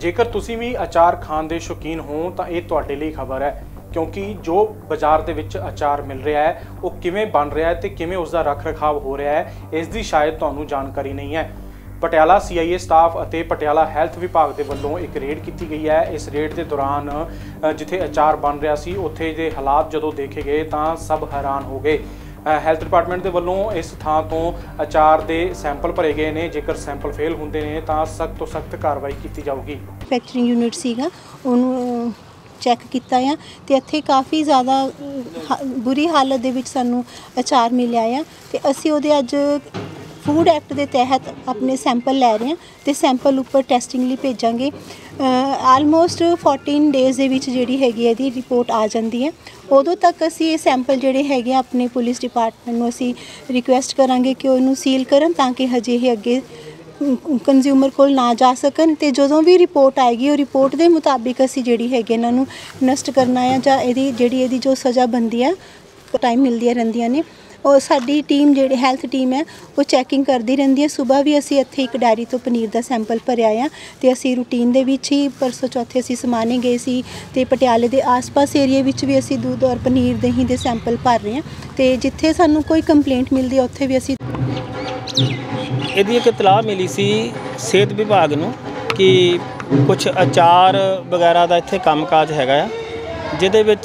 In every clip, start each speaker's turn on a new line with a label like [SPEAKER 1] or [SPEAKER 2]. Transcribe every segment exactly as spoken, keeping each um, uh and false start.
[SPEAKER 1] जेकर तुसी भी अचार खाण दे शौकीन हो तो ये तुहाडे लई खबर है, क्योंकि जो बाजार दे विच अचार मिल रहा है वो किवें बन रहा है तो किवें उसका रख रखाव हो रहा है, इसकी शायद तुहानूं जानकारी नहीं है। पटियाला सी आई ए स्टाफ और पटियाला हैल्थ विभाग के वलों एक रेड की गई है। इस रेड के दौरान जिथे अचार बन रहा सी उत्थे दे हालात जदों देखे गए तो सब हैरान हो गए। हैल्थ डिपार्टमेंट के वलों इस थां तो अचार के सैंपल भरे गए हैं, जेकर सैंपल फेल होंदे ने तो सख्त तो सख्त कार्रवाई की जाऊगी।
[SPEAKER 2] मैन्युफैक्चरिंग यूनिट सीगा उन्होंने चैक किया है तो इत्थे काफ़ी ज़्यादा बुरी हालत दे विच सानू अचार मिलिया है तो असी उहदे अज फूड एक्ट के तहत अपने सैंपल लै रहे हैं तो सैंपल उपर टैसटिंग लिए भेजांगे। आलमोस्ट फोर्टीन डेज़ दे विच जिहड़ी हैगी इहदी रिपोर्ट आ जाती है। उदों तक असी ये सैंपल जिहड़े हैगे अपने पुलिस डिपार्टमेंट नूं असी रिक्वेस्ट करांगे कि उहनूं सील करन ताकि हजे ये अगे कंज्यूमर को ना जा सकन ते जदों भी रिपोर्ट आएगी वो रिपोर्ट के मुताबिक असी जिहड़ी हैगी इन्हां नूं नष्ट करना है जां इहदी जिहड़ी इहदी जो सज़ा बनती है टाइम मिलदियां रहिंदियां ने। और साडी टीम जिहड़ी हैल्थ टीम है वो चैकिंग करती रहिंदी है। सुबह भी असी इत्थे एक डायरी तो पनीर का सैंपल भरिया आ ते असी रूटीन दे विच ही परसों चौथे असी समाने गए सी ते पटियाले के आस पास एरिए विच भी असी दूध और पनीर दही के सैंपल भर रहे हैं तो जिथे सानू कोई कंप्लेंट मिलती है उत्थे भी असी
[SPEAKER 3] ਇਹਦੀ एक इतलाह मिली सी सेहत विभाग ਨੂੰ कि कुछ अचार वगैरह का इत्थे कामकाज हैगा आ जिहदे विच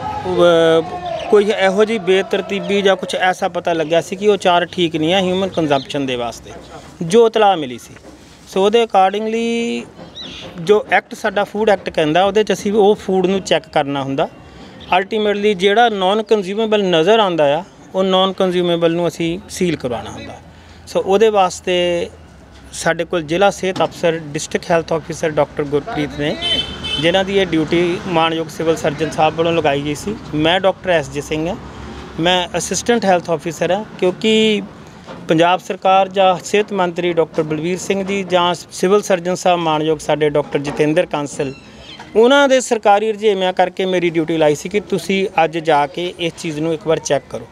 [SPEAKER 3] कोई इहो जी बेतरतीबी या कुछ ऐसा पता लग्या सी कि वो अचार ठीक नहीं है ह्यूमन कंजप्शन के वास्ते, जो इतलाह मिली सी। सो उहदे अकॉर्डिंगली जो एक्ट साडा फूड एक्ट कहंदा उहदे च असीं वो फूड नूं चैक करना हुंदा। अल्टीमेटली जिहड़ा नॉन कंज्यूमेबल नज़र आंदा आ वो नॉन कंज्यूमेबल नूं असीं सील करवाना हुंदा। सो उहदे वास्ते साडे कोल जिला सेहत अफसर district health officer doctor Gurpreet ने जिन्हां दी ये ड्यूटी मानयोग सिविल सर्जन साहब वालों लगाई गई सी। मैं डॉक्टर एस जे सिंह हाँ, मैं असिस्टेंट हैल्थ ऑफिसर हाँ, क्योंकि पंजाब सरकार जां सेहत मंत्री डॉक्टर बलवीर सिंह जी जां सिविल सर्जन साहब मानयोग साडे डॉक्टर जतेंद्र कांसल उन्हां दे सरकारी रजेवियां करके मेरी ड्यूटी लाई सी कि तुसीं अज जाके इस चीज़ नूं एक बार चैक करो।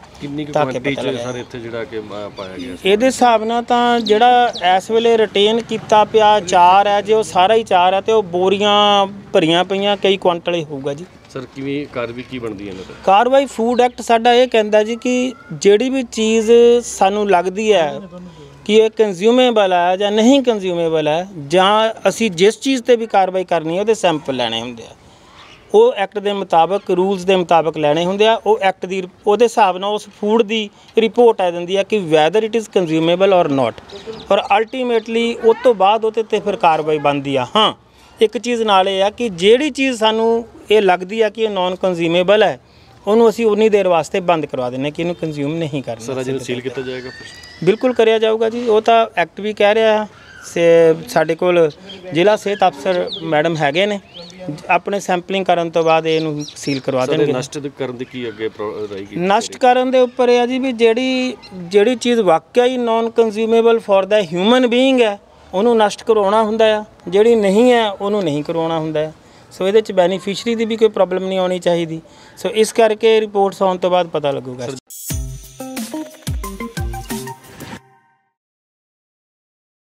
[SPEAKER 3] ये हिसाब नाल तां जिहड़ा इस वेले रिटेन किया पिया चार है जो सारा ही चार है तो बोरियां भरियां पईयां कई क्वांटल ही होऊगा जी।
[SPEAKER 4] सर किवें कार्रवाई की बनदी है?
[SPEAKER 3] कार्रवाई फूड एक्ट साडा ये कहंदा जी कि जिहड़ी भी चीज़ सानूं लगदी है कि ये कंज्यूमेबल है या नहीं कंज्यूमेबल है जां असी जिस चीज़ ते भी कार्रवाई करनी है उहदे सैंपल लैणे हुंदे आ, वो एक्ट के मुताबिक रूल्स के मुताबिक लैने होंदे आ। वो एक्ट की उहदे हिसाब नाल उस फूड की रिपोर्ट आ जाती है कि वैदर इट इज़ कंज्यूमेबल और नॉट, और अल्टीमेटली उस तो बाद उहदे ते फिर कार्रवाई बनती है। हाँ एक चीज़ नाल ये कि जिहड़ी चीज़ सानू ये लगती है कि ये नॉन कंज्यूमेबल है उन्होंने असी उन्नी देर वास्ते बंद करवा देने कि इन्हूं कंज्यूम नहीं करना।
[SPEAKER 4] सर अज सील किया जाएगा?
[SPEAKER 3] बिल्कुल करिया जाऊगा जी, वो तो एक्ट भी कह रहा है। से साडे कोल जिला सेहत अफसर मैडम हैगे ने अपने सैंपलिंग करन तो बाद इहनूं सील करवा देंगे।
[SPEAKER 4] नष्ट करन दी की अगे रहेगी?
[SPEAKER 3] नष्ट करन दे उपर है जी भी जिहड़ी जिहड़ी चीज़ वाकई ही non consumable for the human being है उन्हों नष्ट करवाना हुंदा है, जिहड़ी नहीं है उन्हों नहीं करवाना हुंदा है। सो इहदे च बेनीफिशरी की भी कोई प्रॉब्लम नहीं आनी चाहिए। सो इस करके रिपोर्ट्स आने तो बाद पता लगूगा।